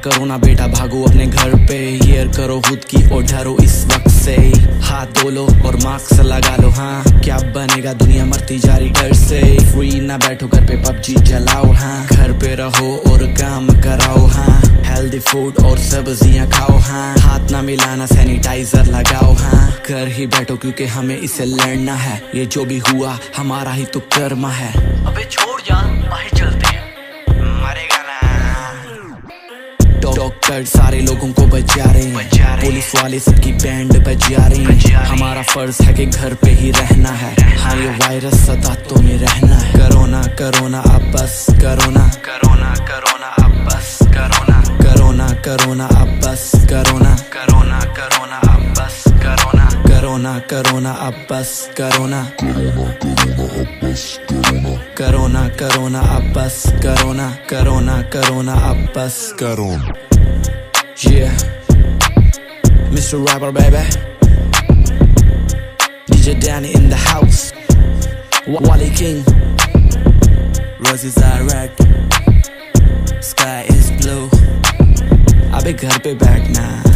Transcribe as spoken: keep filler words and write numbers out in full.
करो ना बेटा, भागो अपने घर पे, ईयर करो खुद की और डरो इस वक्त से। हाथ धो लो और मास्क लगा लो, हाँ क्या बनेगा दुनिया मरती जा रही डर से। फ्री ना बैठो घर पे पबजी चलाओ, हाँ घर पे रहो और काम कराओ, हाँ हेल्दी फूड और सब्जियां खाओ, हाँ हाथ ना मिलाना सैनिटाइजर लगाओ, हाँ घर ही बैठो क्योंकि हमें इसे लड़ना है। ये जो भी हुआ हमारा ही तो कर्म है। अबे छोड़ यार, बाहर चलते हैं, मरेगा ना। डॉक्टर सारे लोगों को बचा रहे हैं, पुलिस वाले सबकी बैंड बजा रहे हैं। हमारा फर्ज है कि घर पे ही रहना है, हाँ ये वायरस सदा तो नहीं रहना है। करोना करोना अब बस करोना, करोना करोना अब बस करोना, करोना करोना अब बस करोना, करोना करोना अब बस करोना, करोना करोना अब बस करोना, करोना करोना अब बस करोना, करोना करोना अब बस corona. Yeah, Mister Rapper baby, D J Danny in the house, Wally King, Roses are red, sky is blue, अबे घर पे बैठना।